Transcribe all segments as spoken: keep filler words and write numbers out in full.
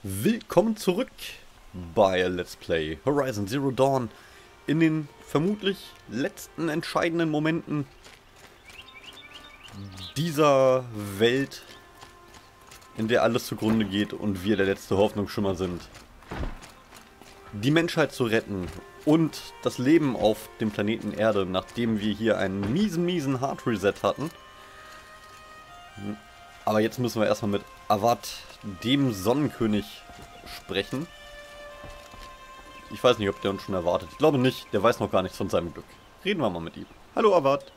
Willkommen zurück bei Let's Play Horizon Zero Dawn in den vermutlich letzten entscheidenden Momenten dieser Welt, in der alles zugrunde geht und wir der letzte Hoffnungsschimmer sind. Die Menschheit zu retten und das Leben auf dem Planeten Erde, nachdem wir hier einen miesen, miesen Hard Reset hatten. Aber jetzt müssen wir erstmal mit Avad, dem Sonnenkönig, sprechen. Ich weiß nicht, ob der uns schon erwartet. Ich glaube nicht, der weiß noch gar nichts von seinem Glück. Reden wir mal mit ihm. Hallo Avad.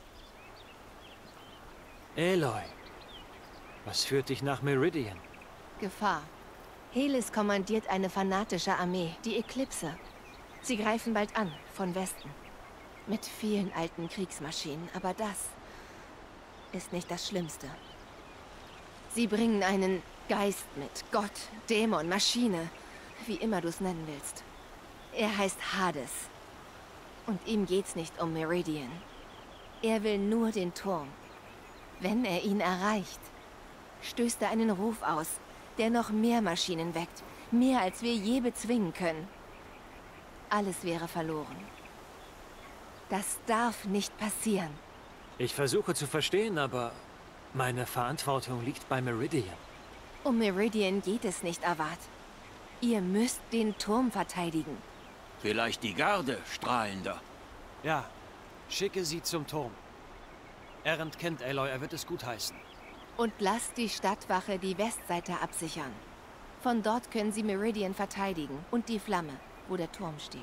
Aloy, was führt dich nach Meridian? Gefahr. Helis kommandiert eine fanatische Armee, die Eclipse. Sie greifen bald an, von Westen. Mit vielen alten Kriegsmaschinen, aber das ist nicht das Schlimmste. Sie bringen einen Geist mit. Gott, Dämon, Maschine. Wie immer du es nennen willst. Er heißt Hades. Und ihm geht's nicht um Meridian. Er will nur den Turm. Wenn er ihn erreicht, stößt er einen Ruf aus, der noch mehr Maschinen weckt. Mehr als wir je bezwingen können. Alles wäre verloren. Das darf nicht passieren. Ich versuche zu verstehen, aber meine Verantwortung liegt bei Meridian. Um Meridian geht es nicht, Avad. Ihr müsst den Turm verteidigen. Vielleicht die Garde, Strahlender. Ja, schicke sie zum Turm. Erend kennt Aloy, er wird es gutheißen. Und lasst die Stadtwache die Westseite absichern. Von dort können sie Meridian verteidigen und die Flamme, wo der Turm steht.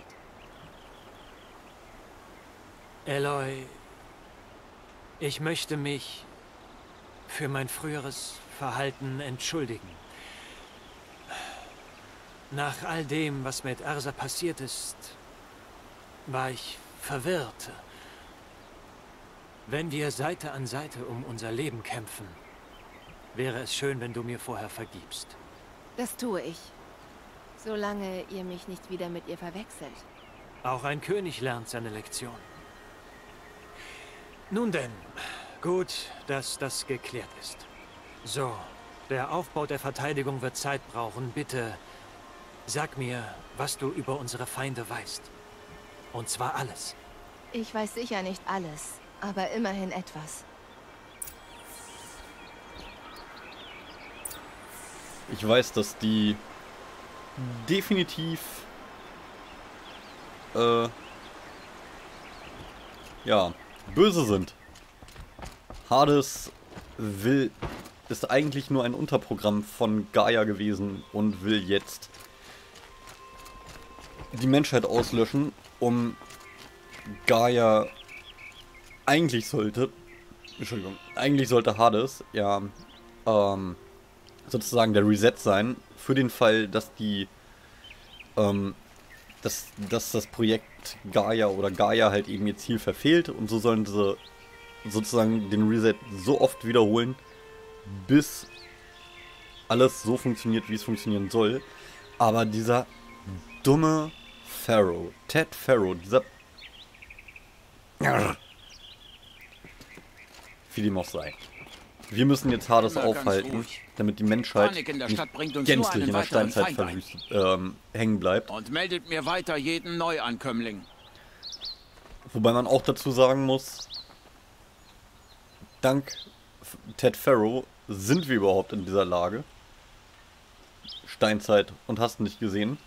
Aloy, ich möchte mich für mein früheres Verhalten entschuldigen. Nach all dem, was mit Ersa passiert ist, war ich verwirrt. Wenn wir Seite an Seite um unser Leben kämpfen, wäre es schön, wenn du mir vorher vergibst. Das tue ich. Solange ihr mich nicht wieder mit ihr verwechselt. Auch ein König lernt seine Lektion. Nun denn, gut, dass das geklärt ist. So, der Aufbau der Verteidigung wird Zeit brauchen. Bitte, sag mir, was du über unsere Feinde weißt. Und zwar alles. Ich weiß sicher nicht alles, aber immerhin etwas. Ich weiß, dass die definitiv äh, ja, böse sind. Hades will, ist eigentlich nur ein Unterprogramm von Gaia gewesen und will jetzt die Menschheit auslöschen, um Gaia, eigentlich sollte, Entschuldigung, eigentlich sollte Hades ja ähm, sozusagen der Reset sein, für den Fall, dass die, ähm, dass, dass das Projekt Gaia oder Gaia halt eben ihr Ziel verfehlt, und so sollen sie sozusagen den Reset so oft wiederholen, bis alles so funktioniert, wie es funktionieren soll. Aber dieser dumme Pharaoh, Ted Pharaoh, dieser wie dem auch sei. Wir müssen jetzt Hades Na, ganz aufhalten, ruhig. damit die Menschheit Panik in der nicht Stadt bringt uns nur gänzlich einen in der weiteren Steinzeit Feind ein. verwüstet, ähm, hängen bleibt. Und meldet mir weiter jeden Neuankömmling. Wobei man auch dazu sagen muss, dank Ted Pharaoh sind wir überhaupt in dieser Lage. Steinzeit und hast nicht gesehen.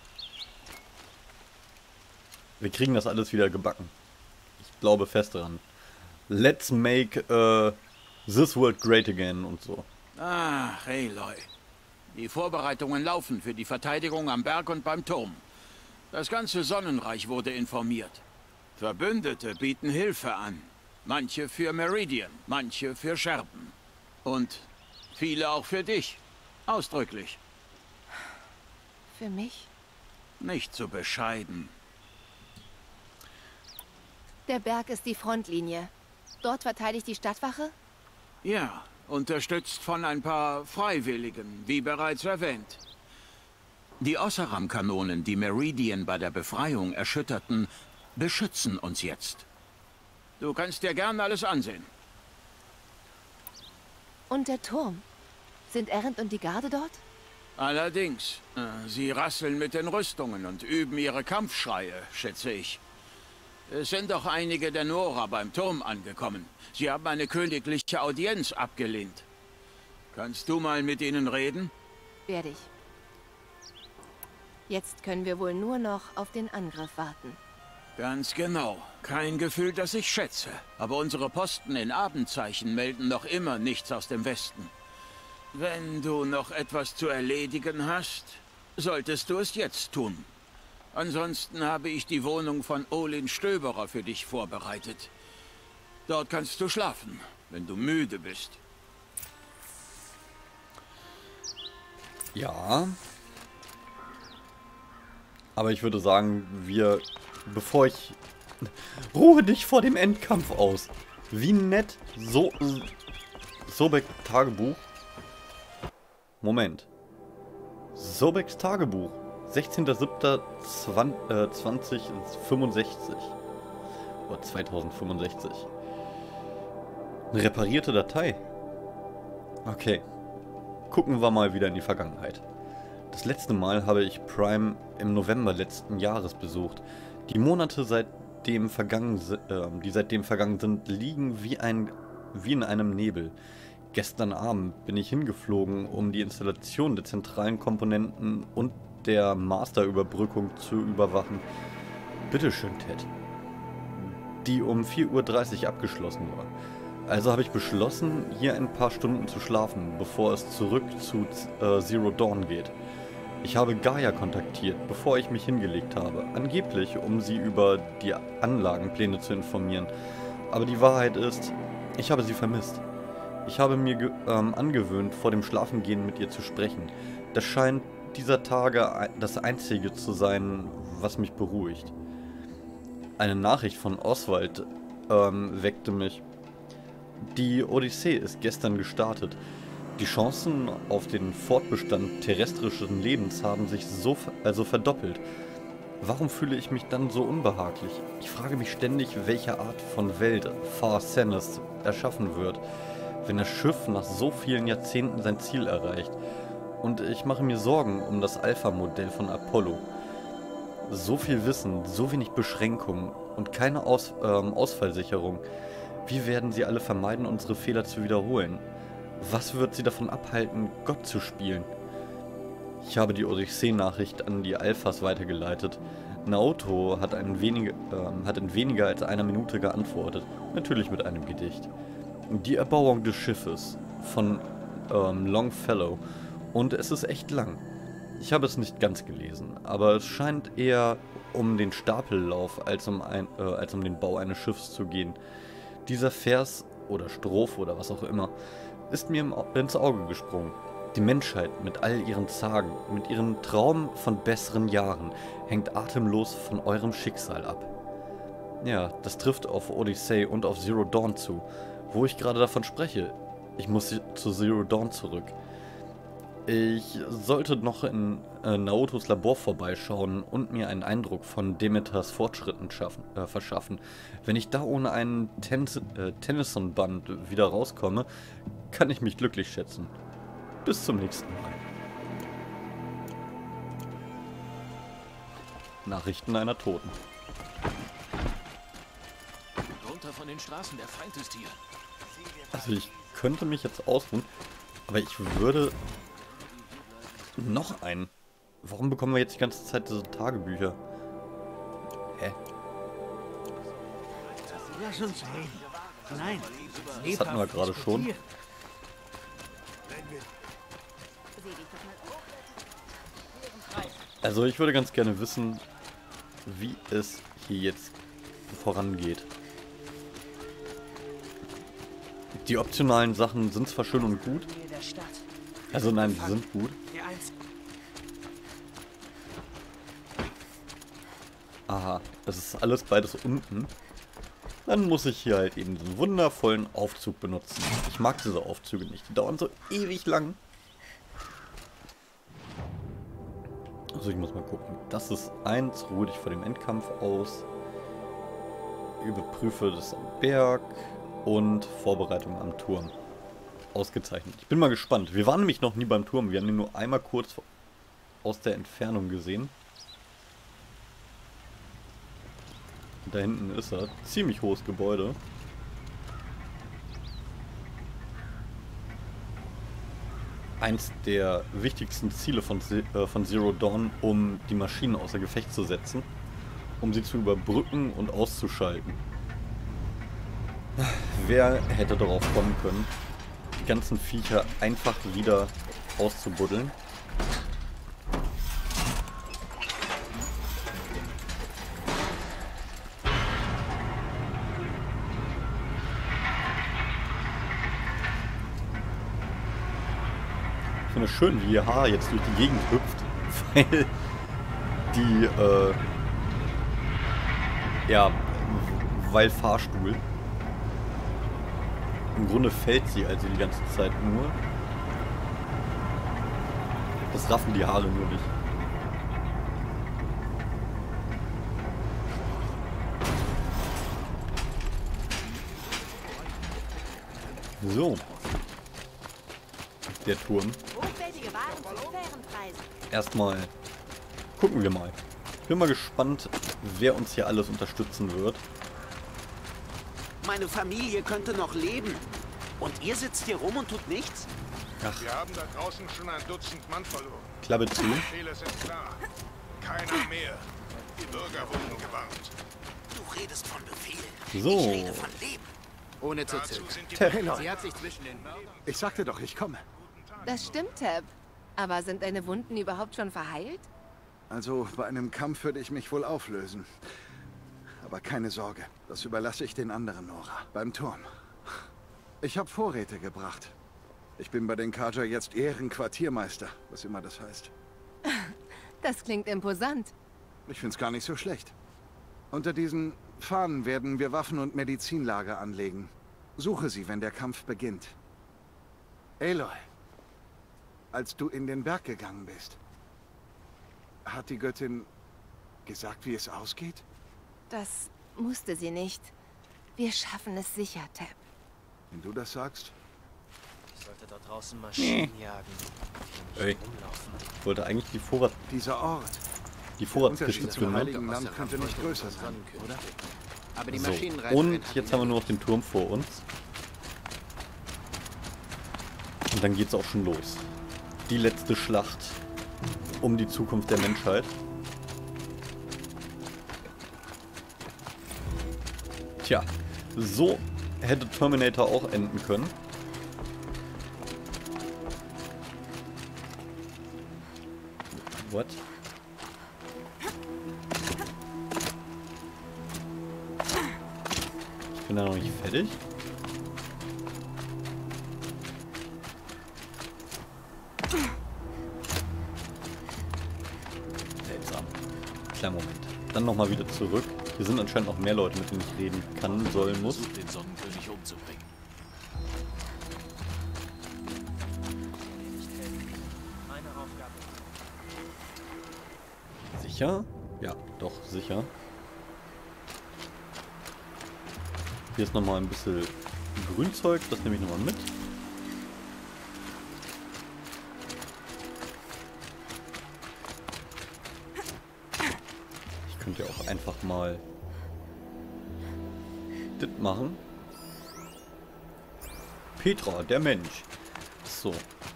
Wir kriegen das alles wieder gebacken. Ich glaube fest daran. Let's make uh, this world great again und so. Ach, Aloy. Die Vorbereitungen laufen für die Verteidigung am Berg und beim Turm. Das ganze Sonnenreich wurde informiert. Verbündete bieten Hilfe an. Manche für Meridian, manche für Scherben. Und viele auch für dich. Ausdrücklich. Für mich? Nicht zu bescheiden. Der Berg ist die Frontlinie. Dort verteidigt die Stadtwache? Ja, unterstützt von ein paar Freiwilligen, wie bereits erwähnt. Die Ossaram-Kanonen, die Meridian bei der Befreiung erschütterten, beschützen uns jetzt. Du kannst dir gern alles ansehen. Und der Turm? Sind Erend und die Garde dort? Allerdings, äh, sie rasseln mit den Rüstungen und üben ihre Kampfschreie, schätze ich. Es sind doch einige der Nora beim Turm angekommen. Sie haben eine königliche Audienz abgelehnt. Kannst du mal mit ihnen reden? Werde ich. Jetzt können wir wohl nur noch auf den Angriff warten. Ganz genau. Kein Gefühl, das ich schätze. Aber unsere Posten in Abendzeichen melden noch immer nichts aus dem Westen. Wenn du noch etwas zu erledigen hast, solltest du es jetzt tun. Ansonsten habe ich die Wohnung von Olin Stöberer für dich vorbereitet. Dort kannst du schlafen, wenn du müde bist. Ja. Aber ich würde sagen, wir... Bevor ich... Ruhe dich vor dem Endkampf aus. Wie nett. So... Sobek Tagebuch. Moment. Sobeks Tagebuch. sechzehnter siebter zweitausendfünfundsechzig. Oder zweitausendfünfundsechzig. Eine reparierte Datei. Okay. Gucken wir mal wieder in die Vergangenheit. Das letzte Mal habe ich Prime im November letzten Jahres besucht. Die Monate, seitdem vergangen, äh, die seitdem vergangen sind, liegen wie, ein, wie in einem Nebel. Gestern Abend bin ich hingeflogen, um die Installation der zentralen Komponenten und der Masterüberbrückung zu überwachen. Bitteschön, Ted. Die um vier Uhr dreißig abgeschlossen war. Also habe ich beschlossen, hier ein paar Stunden zu schlafen, bevor es zurück zu äh, Zero Dawn geht. Ich habe Gaia kontaktiert, bevor ich mich hingelegt habe, angeblich um sie über die Anlagenpläne zu informieren. Aber die Wahrheit ist, ich habe sie vermisst. Ich habe mir ähm, angewöhnt, vor dem Schlafengehen mit ihr zu sprechen. Das scheint dieser Tage das Einzige zu sein, was mich beruhigt. Eine Nachricht von Oswald ähm, weckte mich. Die Odyssee ist gestern gestartet. Die Chancen auf den Fortbestand terrestrischen Lebens haben sich so also verdoppelt. Warum fühle ich mich dann so unbehaglich? Ich frage mich ständig, welche Art von Welt Far Senes erschaffen wird, wenn das Schiff nach so vielen Jahrzehnten sein Ziel erreicht. Und ich mache mir Sorgen um das Alpha-Modell von Apollo. So viel Wissen, so wenig Beschränkungen und keine Aus ähm, Ausfallsicherung. Wie werden sie alle vermeiden, unsere Fehler zu wiederholen? Was wird sie davon abhalten, Gott zu spielen? Ich habe die Odyssee-Nachricht an die Alphas weitergeleitet. Naoto hat, ein wenig, äh, hat in weniger als einer Minute geantwortet. Natürlich mit einem Gedicht. Die Erbauung des Schiffes von ähm, Longfellow. Und es ist echt lang. Ich habe es nicht ganz gelesen, aber es scheint eher um den Stapellauf als um, ein, äh, als um den Bau eines Schiffs zu gehen. Dieser Vers oder Strophe oder was auch immer ist mir ins Auge gesprungen. Die Menschheit mit all ihren Zagen, mit ihrem Traum von besseren Jahren, hängt atemlos von eurem Schicksal ab. Ja, das trifft auf Odyssey und auf Zero Dawn zu, wo ich gerade davon spreche. Ich muss zu Zero Dawn zurück. Ich sollte noch in äh, Naotos Labor vorbeischauen und mir einen Eindruck von Demeters Fortschritten schaffen, äh, verschaffen. Wenn ich da ohne einen Ten äh, Tennyson-Band wieder rauskomme, kann ich mich glücklich schätzen. Bis zum nächsten Mal. Nachrichten einer Toten. Runter von den Straßen, der Feind ist hier. Also ich könnte mich jetzt ausruhen, aber ich würde... Noch einen. Warum bekommen wir jetzt die ganze Zeit diese Tagebücher? Hä? Lass uns reden. Nein, Das hatten wir gerade schon. Also ich würde ganz gerne wissen, wie es hier jetzt vorangeht. Die optionalen Sachen sind zwar schön und gut. Also nein, die sind gut. Aha, das ist alles beides unten. Dann muss ich hier halt eben diesen wundervollen Aufzug benutzen. Ich mag diese Aufzüge nicht, die dauern so ewig lang. Also ich muss mal gucken. Das ist eins, ruhe dich vor dem Endkampf aus. Überprüfe das am Berg und Vorbereitung am Turm. Ausgezeichnet. Ich bin mal gespannt. Wir waren nämlich noch nie beim Turm. Wir haben ihn nur einmal kurz aus der Entfernung gesehen. Und da hinten ist er. Ziemlich hohes Gebäude. Eins der wichtigsten Ziele von, äh, von Zero Dawn, um die Maschinen außer Gefecht zu setzen. Um sie zu überbrücken und auszuschalten. Wer hätte darauf kommen können, die ganzen Viecher einfach wieder auszubuddeln? Ich finde es schön, wie ihr Haar jetzt durch die Gegend hüpft, weil die, äh, ja, weil Fahrstuhl. Im Grunde fällt sie also die ganze Zeit nur. Das raffen die Haare nur nicht. So. Der Turm. Hochwertige Waren zu fairen Preisen. Erstmal gucken wir mal. Bin mal gespannt, wer uns hier alles unterstützen wird. Meine Familie könnte noch leben. Und ihr sitzt hier rum und tut nichts? Ach, Wir haben da draußen schon ein Dutzend Mann verloren. Klappe zu. Die Befehle sind klar. Keiner mehr. Die Bürger wurden gewarnt. Du redest von Befehlen. So. Ich rede von Leben. Ohne zu Dazu zögern. sind die Ted. Befehle. Sie hat sich zwischen den Mördern... Ich sagte doch, ich komme. Das stimmt, Tab. Aber sind deine Wunden überhaupt schon verheilt? Also, bei einem Kampf würde ich mich wohl auflösen. Aber keine Sorge, das überlasse ich den anderen, Nora. Beim Turm. Ich habe Vorräte gebracht. Ich bin bei den Carja jetzt Ehrenquartiermeister, was immer das heißt. Das klingt imposant. Ich find's gar nicht so schlecht. Unter diesen Fahnen werden wir Waffen- und Medizinlager anlegen. Suche sie, wenn der Kampf beginnt. Aloy, als du in den Berg gegangen bist, hat die Göttin gesagt, wie es ausgeht? Das musste sie nicht. Wir schaffen es sicher, Tab. Wenn du das sagst. Ich sollte da draußen Maschinen jagen. Die Ey. nicht rumlaufen. Ich wollte eigentlich die, Vorrat Dieser Ort, die der Vorratskiste Unterschied zum plündern. Heiligen Land könnte nicht größer sein, oder? Aber die So. Maschinenreiterin Und hat jetzt ihn haben wir nur noch den Turm vor uns. Und dann geht's auch schon los. Die letzte Schlacht um die Zukunft der Menschheit. Tja, so hätte Terminator auch enden können. What? Ich bin da noch nicht fertig. Seltsam. Kleiner Moment. Dann nochmal wieder zurück. Hier sind anscheinend noch mehr Leute, mit denen ich reden kann, sollen, muss. Versucht, den Sonnenkönig umzubringen. Meine Aufgabe. Sicher? Ja, doch, sicher. Hier ist nochmal ein bisschen Grünzeug, das nehme ich nochmal mit. Ich könnte ja auch einfach mal das machen. Petra, der Mensch. So.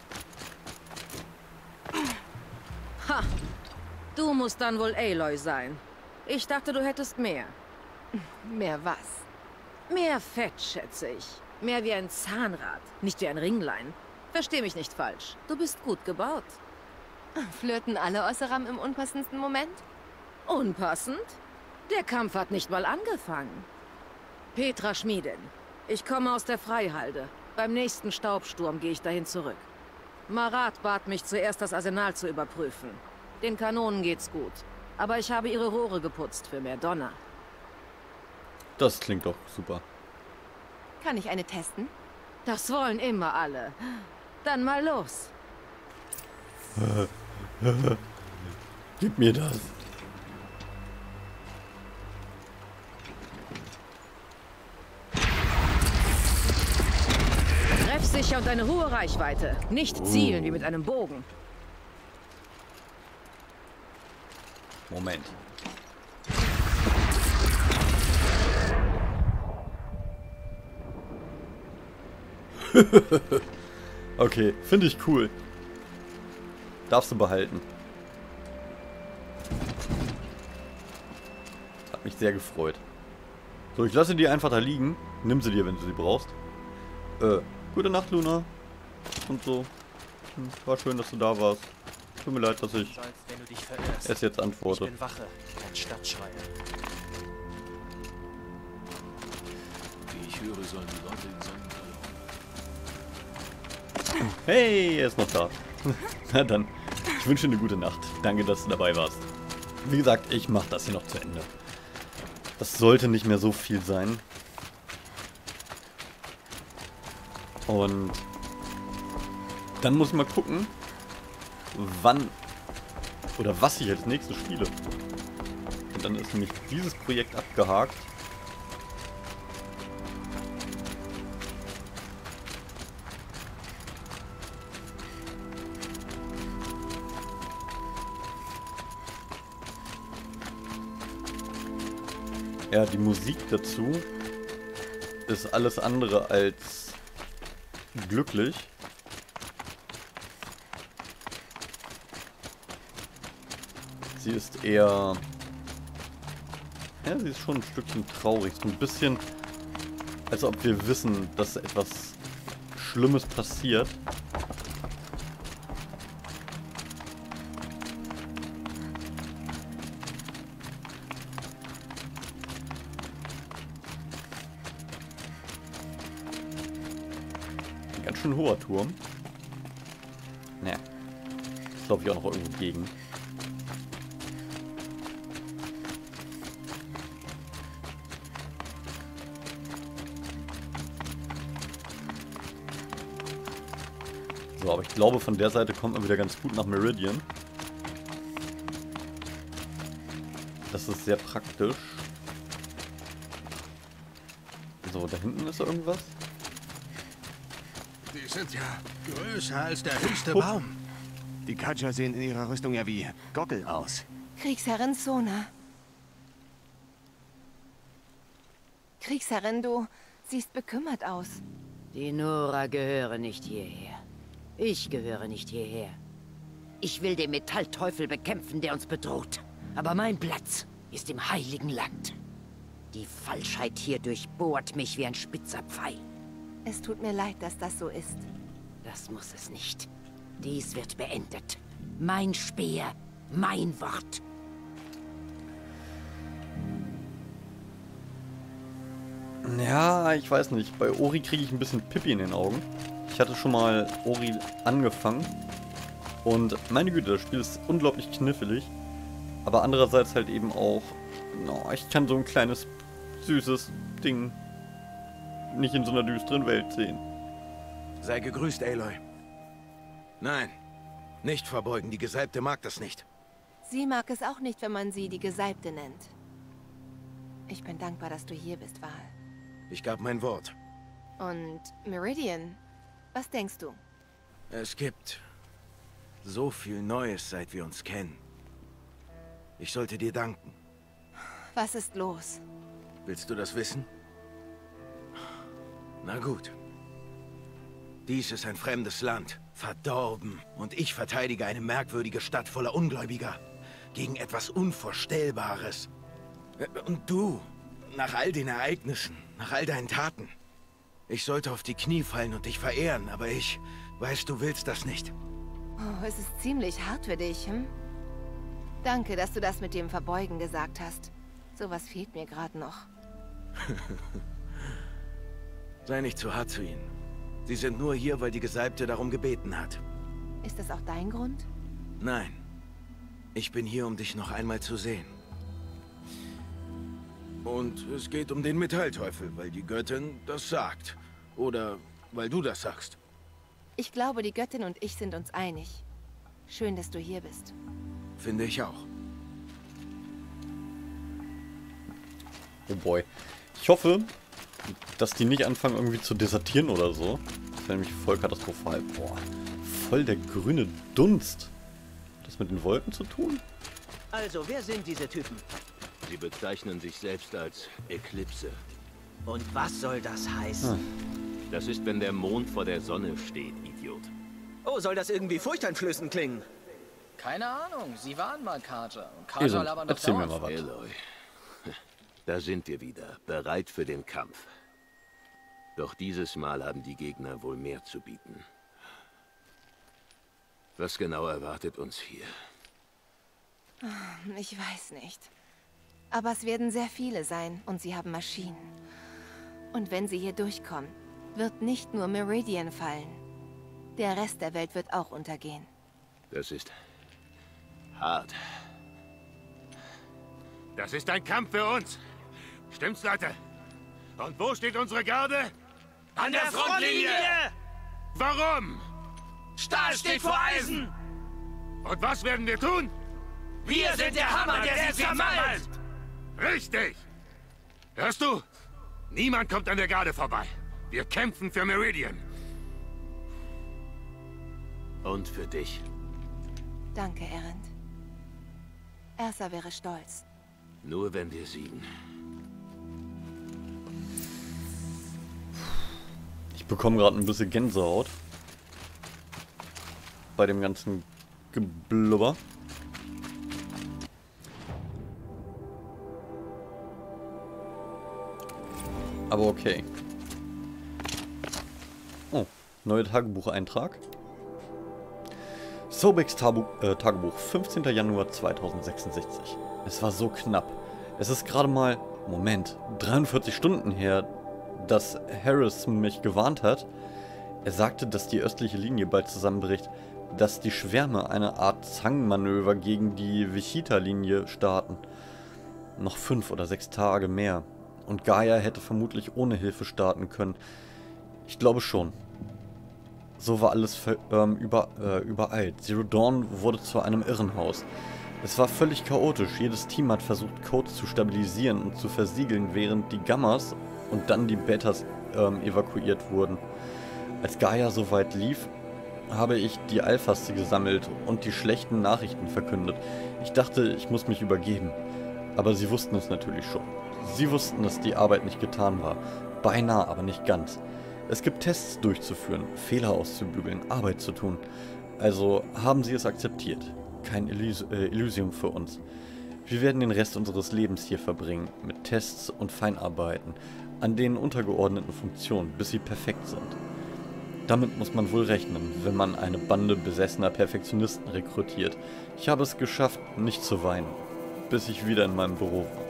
Ha! Du musst dann wohl Aloy sein. Ich dachte, du hättest mehr. Mehr was? Mehr Fett, schätze ich. Mehr wie ein Zahnrad, nicht wie ein Ringlein. Versteh mich nicht falsch. Du bist gut gebaut. Flirten alle Osseram im unpassendsten Moment? Unpassend? Der Kampf hat nicht mal angefangen. Petra Schmiedin. Ich komme aus der Freihalde. Beim nächsten Staubsturm gehe ich dahin zurück. Marat bat mich zuerst, das Arsenal zu überprüfen. Den Kanonen geht's gut. Aber ich habe ihre Rohre geputzt für mehr Donner. Das klingt doch super. Kann ich eine testen? Das wollen immer alle. Dann mal los. Gib mir das. Treffsicher Sicher und eine hohe Reichweite. Nicht zielen wie mit einem Bogen. Moment. Okay, finde ich cool. Darfst du behalten. Hat mich sehr gefreut. So, ich lasse die einfach da liegen. Nimm sie dir, wenn du sie brauchst. Äh, gute Nacht, Luna. Und so. Hm, war schön, dass du da warst. Tut mir leid, dass ich Sollst, wenn du dich verirrst. erst jetzt antworte. Ich bin Wache, kein Stadtschreier. Wie ich höre, sollen die Leute in Sonnenbrille. Hey, er ist noch da. Na dann, ich wünsche dir eine gute Nacht. Danke, dass du dabei warst. Wie gesagt, ich mache das hier noch zu Ende. Das sollte nicht mehr so viel sein. Und dann muss ich mal gucken, wann oder was ich als nächstes spiele. Und dann ist nämlich dieses Projekt abgehakt. Ja, die Musik dazu ist alles andere als glücklich. Sie ist eher... Ja, sie ist schon ein Stückchen traurig. So ein bisschen, als ob wir wissen, dass etwas Schlimmes passiert. Ein ganz schön hoher Turm. Ne. Das laufe ich auch noch irgendwo gegen. So, aber ich glaube, von der Seite kommt man wieder ganz gut nach Meridian. Das ist sehr praktisch. So, da hinten ist irgendwas. Die sind ja größer als der höchste Oh. Baum. Die Kadja sehen in ihrer Rüstung ja wie Gockel aus. Kriegsherrin Sona. Kriegsherrin, du siehst bekümmert aus. Die Nora gehören nicht hierher. Ich gehöre nicht hierher. Ich will den Metallteufel bekämpfen, der uns bedroht. Aber mein Platz ist im Heiligen Land. Die Falschheit hier durchbohrt mich wie ein spitzer Pfeil. Es tut mir leid, dass das so ist. Das muss es nicht. Dies wird beendet. Mein Speer, mein Wort. Ja, ich weiß nicht. Bei Ori kriege ich ein bisschen Pippi in den Augen. Ich hatte schon mal Ori angefangen. Und meine Güte, das Spiel ist unglaublich knifflig. Aber andererseits halt eben auch... No, ich kann so ein kleines, süßes Ding nicht in so einer düsteren Welt sehen. Sei gegrüßt, Aloy. Nein, nicht verbeugen. Die Gesalbte mag das nicht. Sie mag es auch nicht, wenn man sie die Gesalbte nennt. Ich bin dankbar, dass du hier bist, Val. Ich gab mein Wort. Und Meridian, was denkst du? Es gibt so viel Neues, seit wir uns kennen. Ich sollte dir danken. Was ist los? Willst du das wissen? Na gut. Dies ist ein fremdes Land, verdorben. Und ich verteidige eine merkwürdige Stadt voller Ungläubiger. Gegen etwas Unvorstellbares. Und du, nach all den Ereignissen, nach all deinen Taten. Ich sollte auf die Knie fallen und dich verehren, aber ich weiß, du willst das nicht. Oh, es ist ziemlich hart für dich, hm? Danke, dass du das mit dem Verbeugen gesagt hast. Sowas fehlt mir gerade noch. Sei nicht zu hart zu ihnen. Sie sind nur hier, weil die Gesalbte darum gebeten hat. Ist das auch dein Grund? Nein. Ich bin hier, um dich noch einmal zu sehen. Und es geht um den Metallteufel, weil die Göttin das sagt. Oder weil du das sagst. Ich glaube, die Göttin und ich sind uns einig. Schön, dass du hier bist. Finde ich auch. Oh boy. Ich hoffe, dass die nicht anfangen irgendwie zu desertieren oder so. wäre nämlich voll katastrophal. Boah, voll der grüne Dunst. Hat das mit den Wolken zu tun? Also, wer sind diese Typen? Sie bezeichnen sich selbst als Eklipse. Und was soll das heißen? Hm. Das ist, wenn der Mond vor der Sonne steht, Idiot. Oh, soll das irgendwie furchteinflößend klingen? Keine Ahnung, sie waren mal Carter. Und Esel, Carter labern doch erzähl mir dauernd. mal was. Aloy, da sind wir wieder, bereit für den Kampf. Doch dieses Mal haben die Gegner wohl mehr zu bieten. Was genau erwartet uns hier? Ich weiß nicht. Aber es werden sehr viele sein und sie haben Maschinen. Und wenn sie hier durchkommen, wird nicht nur Meridian fallen. Der Rest der Welt wird auch untergehen. Das ist hart. Das ist ein Kampf für uns. Stimmt's, Leute? Und wo steht unsere Garde? An der Frontlinie! Warum? Stahl steht vor Eisen! Und was werden wir tun? Wir sind der Hammer, der sie zermalmt! Richtig! Hörst du? Niemand kommt an der Garde vorbei. Wir kämpfen für Meridian. Und für dich. Danke, Erend. Ersa wäre stolz. Nur wenn wir siegen. Ich bekomme gerade ein bisschen Gänsehaut. Bei dem ganzen Geblubber. Aber okay. Oh, neuer Tagebucheintrag. Sobex Tabu äh, Tagebuch, fünfzehnter Januar zweitausendsechsundsechzig. Es war so knapp. Es ist gerade mal, Moment, dreiundvierzig Stunden her, dass Harris mich gewarnt hat. Er sagte, dass die östliche Linie bald zusammenbricht, dass die Schwärme eine Art Zang-Manöver gegen die Wichita-Linie starten. Noch fünf oder sechs Tage mehr. Und Gaia hätte vermutlich ohne Hilfe starten können. Ich glaube schon. So war alles ähm, über, äh, übereilt. Zero Dawn wurde zu einem Irrenhaus. Es war völlig chaotisch. Jedes Team hat versucht, Codes zu stabilisieren und zu versiegeln, während die Gammas und dann die Betas ähm, evakuiert wurden. Als Gaia soweit lief, habe ich die Alphas gesammelt und die schlechten Nachrichten verkündet. Ich dachte, ich muss mich übergeben. Aber sie wussten es natürlich schon. Sie wussten, dass die Arbeit nicht getan war. Beinahe, aber nicht ganz. Es gibt Tests durchzuführen, Fehler auszubügeln, Arbeit zu tun. Also haben sie es akzeptiert. Kein Illus äh, Illusium für uns. Wir werden den Rest unseres Lebens hier verbringen, mit Tests und Feinarbeiten, an den untergeordneten Funktionen, bis sie perfekt sind. Damit muss man wohl rechnen, wenn man eine Bande besessener Perfektionisten rekrutiert. Ich habe es geschafft, nicht zu weinen, bis ich wieder in meinem Büro war.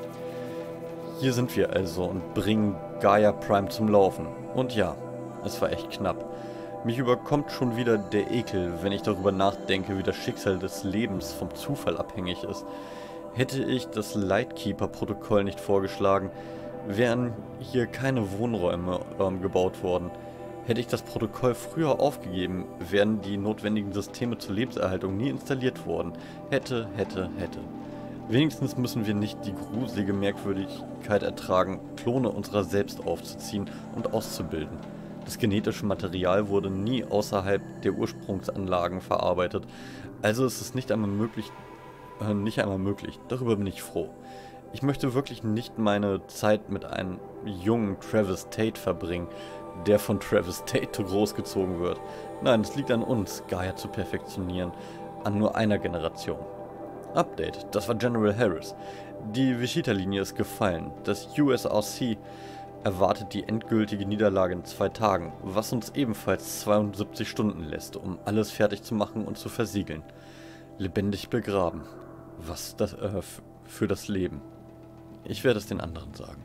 Hier sind wir also und bringen Gaia Prime zum Laufen. Und ja, es war echt knapp. Mich überkommt schon wieder der Ekel, wenn ich darüber nachdenke, wie das Schicksal des Lebens vom Zufall abhängig ist. Hätte ich das Lightkeeper-Protokoll nicht vorgeschlagen, wären hier keine Wohnräume ähm, gebaut worden. Hätte ich das Protokoll früher aufgegeben, wären die notwendigen Systeme zur Lebenserhaltung nie installiert worden. Hätte, hätte, hätte. Wenigstens müssen wir nicht die gruselige Merkwürdigkeit ertragen, Klone unserer selbst aufzuziehen und auszubilden. Das genetische Material wurde nie außerhalb der Ursprungsanlagen verarbeitet, also ist es nicht einmal möglich, äh, nicht einmal möglich. Darüber bin ich froh. Ich möchte wirklich nicht meine Zeit mit einem jungen Travis Tate verbringen, der von Travis Tate großgezogen wird. Nein, es liegt an uns, Gaia zu perfektionieren, an nur einer Generation. Update, das war General Harris. Die Wichita-Linie ist gefallen. Das U S R C erwartet die endgültige Niederlage in zwei Tagen, was uns ebenfalls zweiundsiebzig Stunden lässt, um alles fertig zu machen und zu versiegeln. Lebendig begraben. Was das äh, für das Leben. Ich werde es den anderen sagen.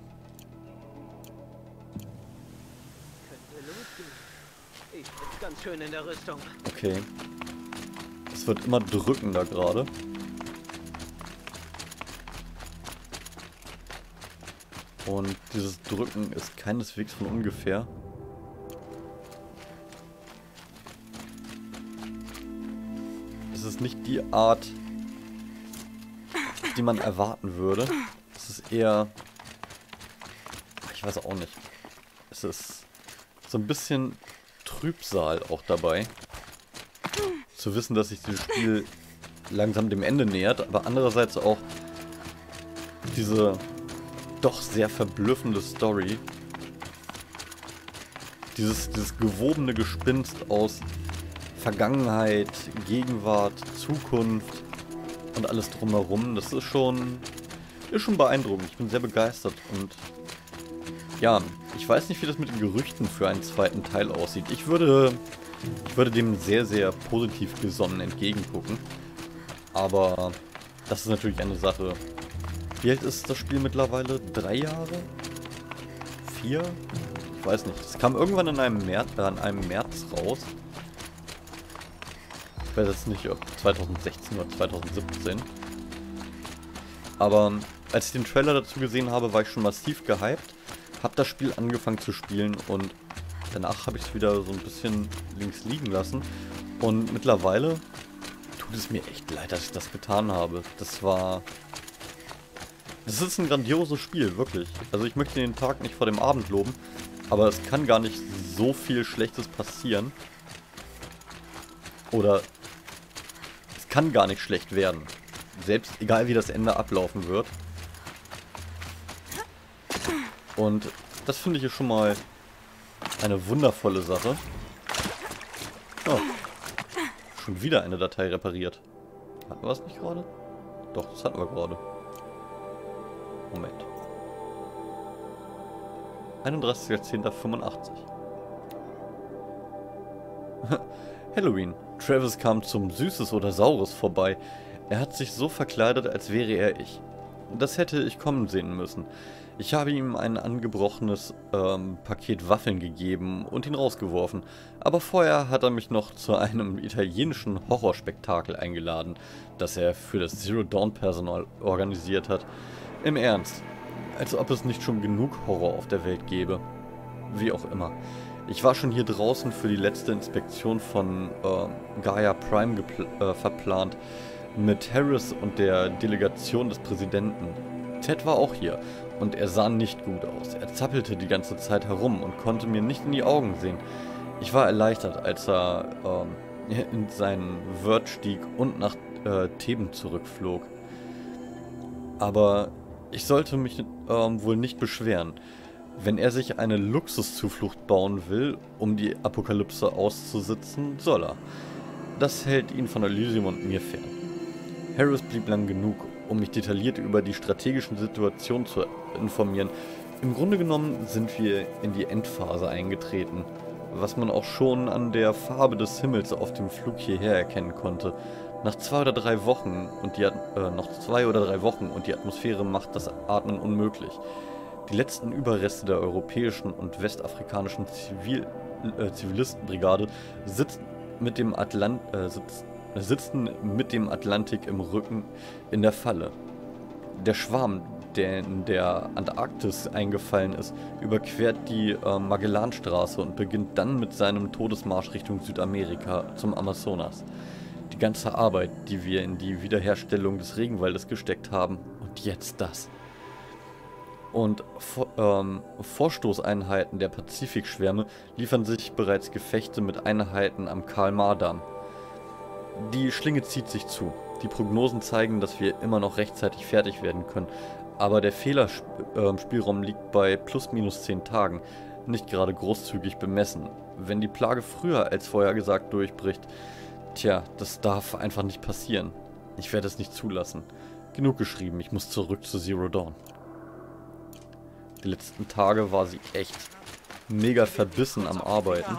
Könnte losgehen. Ich sitze ganz schön in der Rüstung. Okay. Es wird immer drückender gerade. Und dieses Drücken ist keineswegs von ungefähr. Es ist nicht die Art, die man erwarten würde. Es ist eher... Ich weiß auch nicht. Es ist so ein bisschen Trübsal auch dabei. Zu wissen, dass sich dieses Spiel langsam dem Ende nähert, aber andererseits auch diese doch sehr verblüffende Story. Dieses, dieses gewobene Gespinst aus Vergangenheit, Gegenwart, Zukunft und alles drumherum, das ist schon, ist schon beeindruckend. Ich bin sehr begeistert und ja, ich weiß nicht, wie das mit den Gerüchten für einen zweiten Teil aussieht. Ich würde, ich würde dem sehr, sehr positiv gesonnen entgegengucken. Aber das ist natürlich eine Sache. Wie alt ist das Spiel mittlerweile? Drei Jahre? Vier? Ich weiß nicht. Es kam irgendwann in einem März, äh, in einem März raus. Ich weiß jetzt nicht, ob zweitausendsechzehn oder zweitausendsiebzehn. Aber als ich den Trailer dazu gesehen habe, war ich schon massiv gehypt. Hab das Spiel angefangen zu spielen und danach habe ich es wieder so ein bisschen links liegen lassen. Und mittlerweile tut es mir echt leid, dass ich das getan habe. Das war... Das ist ein grandioses Spiel, wirklich. Also ich möchte den Tag nicht vor dem Abend loben, aber es kann gar nicht so viel Schlechtes passieren. Oder es kann gar nicht schlecht werden. Selbst egal wie das Ende ablaufen wird. Und das finde ich schon mal eine wundervolle Sache. Oh. Schon wieder eine Datei repariert. Hatten wir es nicht gerade? Doch, das hatten wir gerade. Moment. einunddreißigster zehnter fünfundachtzig. Halloween. Travis kam zum Süßes oder Saures vorbei. Er hat sich so verkleidet, als wäre er ich. Das hätte ich kommen sehen müssen. Ich habe ihm ein angebrochenes ähm, Paket Waffeln gegeben und ihn rausgeworfen. Aber vorher hat er mich noch zu einem italienischen Horrorspektakel eingeladen, das er für das Zero Dawn Personal organisiert hat. Im Ernst, als ob es nicht schon genug Horror auf der Welt gäbe. Wie auch immer. Ich war schon hier draußen für die letzte Inspektion von äh, Gaia Prime äh, verplant, mit Harris und der Delegation des Präsidenten. Ted war auch hier und er sah nicht gut aus. Er zappelte die ganze Zeit herum und konnte mir nicht in die Augen sehen. Ich war erleichtert, als er ähm, in seinen Wirt stieg und nach äh, Theben zurückflog. Aber ich sollte mich ähm, wohl nicht beschweren. Wenn er sich eine Luxuszuflucht bauen will, um die Apokalypse auszusitzen, soll er. Das hält ihn von Elysium und mir fern. Harris blieb lang genug, um mich detailliert über die strategischen Situationen zu informieren. Im Grunde genommen sind wir in die Endphase eingetreten, was man auch schon an der Farbe des Himmels auf dem Flug hierher erkennen konnte. Nach zwei oder drei Wochen und die, äh, noch zwei oder drei Wochen und die Atmosphäre macht das Atmen unmöglich. Die letzten Überreste der europäischen und westafrikanischen Zivil, äh, Zivilistenbrigade sitzt mit dem Atlant, äh, sitzt, sitzen mit dem Atlantik im Rücken in der Falle. Der Schwarm, der in der Antarktis eingefallen ist, überquert die äh, Magellanstraße und beginnt dann mit seinem Todesmarsch Richtung Südamerika zum Amazonas. Die ganze Arbeit, die wir in die Wiederherstellung des Regenwaldes gesteckt haben, und jetzt das. Und ähm, Vorstoßeinheiten der Pazifikschwärme liefern sich bereits Gefechte mit Einheiten am Karl-Marr-Damm. Die Schlinge zieht sich zu. Die Prognosen zeigen, dass wir immer noch rechtzeitig fertig werden können. Aber der Fehlerspielraum liegt bei plus minus zehn Tagen, nicht gerade großzügig bemessen. Wenn die Plage früher als vorhergesagt durchbricht, tja, das darf einfach nicht passieren. Ich werde es nicht zulassen. Genug geschrieben, ich muss zurück zu Zero Dawn. Die letzten Tage war sie echt mega verbissen am Arbeiten.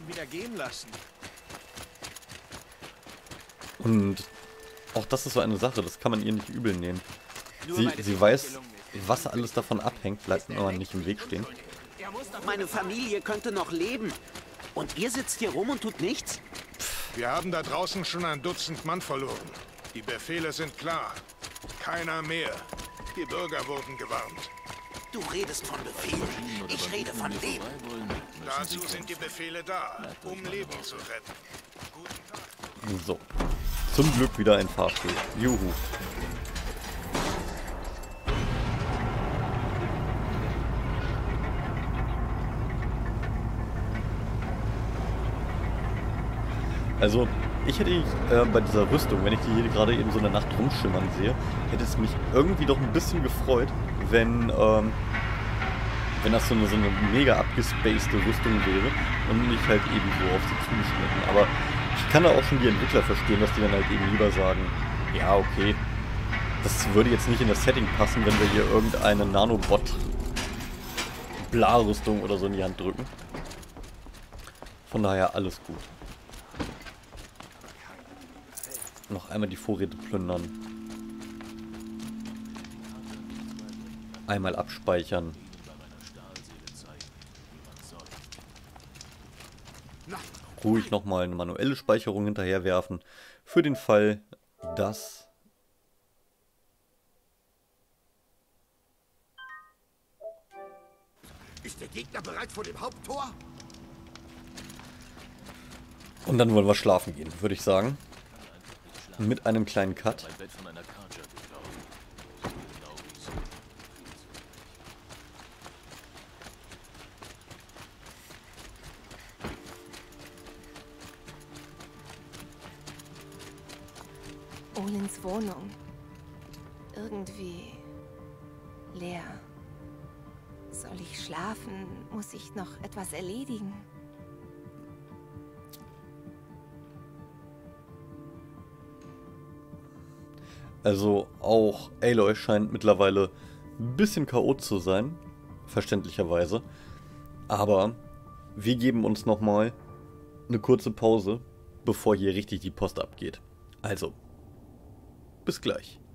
Und auch das ist so eine Sache, das kann man ihr nicht übel nehmen. Sie, sie weiß, was alles davon abhängt, bleibt immer nicht im Weg stehen. Meine Familie könnte noch leben. Und ihr sitzt hier rum und tut nichts? Wir haben da draußen schon ein Dutzend Mann verloren. Die Befehle sind klar. Keiner mehr. Die Bürger wurden gewarnt. Du redest von Befehlen. Ich rede von Leben. Dazu sind die Befehle da, um Leben zu retten. Guten Tag. So. Zum Glück wieder ein Fahrstuhl. Juhu. Also, ich hätte äh, bei dieser Rüstung, wenn ich die hier gerade eben so in der Nacht rumschimmern sehe, hätte es mich irgendwie doch ein bisschen gefreut, wenn, ähm, wenn das so eine, so eine mega abgespacede Rüstung wäre und nicht halt eben so auf sie zugeschnitten. Aber ich kann da auch schon die Entwickler verstehen, dass die dann halt eben lieber sagen, ja, okay, das würde jetzt nicht in das Setting passen, wenn wir hier irgendeine Nanobot-Bla-Rüstung oder so in die Hand drücken. Von daher alles gut. Noch einmal die Vorräte plündern. Einmal abspeichern. Ruhig nochmal eine manuelle Speicherung hinterherwerfen. Für den Fall, dass... Ist der Gegner bereit vor dem Haupttor? Und dann wollen wir schlafen gehen, würde ich sagen. Mit einem kleinen Cut. Olins Wohnung. Irgendwie leer. Soll ich schlafen? Muss ich noch etwas erledigen? Also auch Aloy scheint mittlerweile ein bisschen K O zu sein, verständlicherweise. Aber wir geben uns nochmal eine kurze Pause, bevor hier richtig die Post abgeht. Also, bis gleich.